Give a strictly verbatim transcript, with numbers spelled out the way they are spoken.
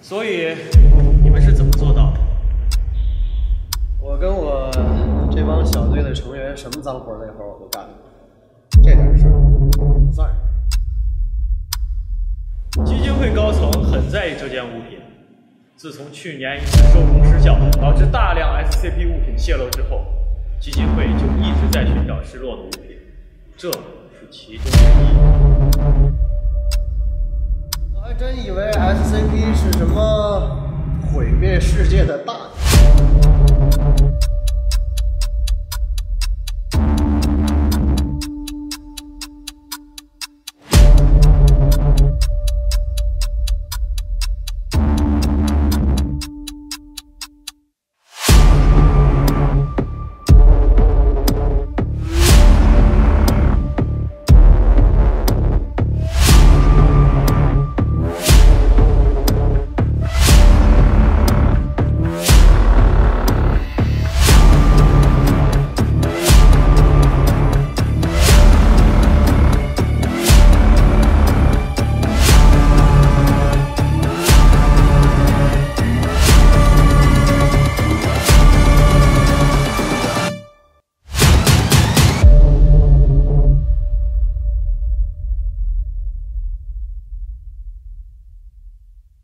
所以你们是怎么做到的？ 我跟我这帮小队的成员，什么脏活累活我都干了，这点事儿不算什么。 基金会高层很在意这件物品。自从去年一次收工失效，导致大量 S C P 物品泄露之后，基金会就一直在寻找失落的物品，这是其中之一。 我还真以为 S C P 是什么毁灭世界的大敌。